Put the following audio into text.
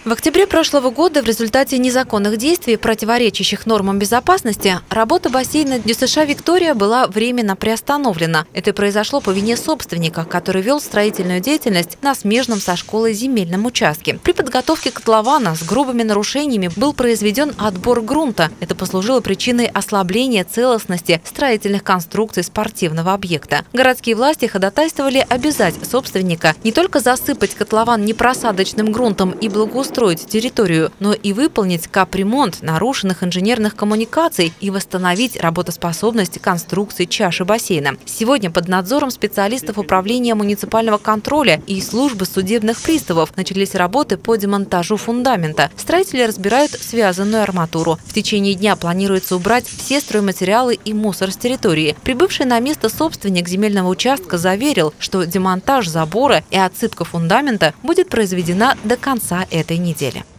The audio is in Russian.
В октябре прошлого года в результате незаконных действий, противоречащих нормам безопасности, работа бассейна ДЮСШ «Виктория» была временно приостановлена. Это произошло по вине собственника, который вел строительную деятельность на смежном со школой земельном участке. При подготовке котлована с грубыми нарушениями был произведен отбор грунта. Это послужило причиной ослабления целостности строительных конструкций спортивного объекта. Городские власти ходатайствовали обязать собственника не только засыпать котлован непросадочным грунтом и благоустроить территорию, но и выполнить капремонт нарушенных инженерных коммуникаций и восстановить работоспособность конструкции чаши бассейна. Сегодня под надзором специалистов Управления муниципального контроля и службы судебных приставов начались работы по демонтажу фундамента. Строители разбирают связанную арматуру. В течение дня планируется убрать все стройматериалы и мусор с территории. Прибывший на место собственник земельного участка заверил, что демонтаж забора и отсыпка фундамента будет произведена до конца этой недели.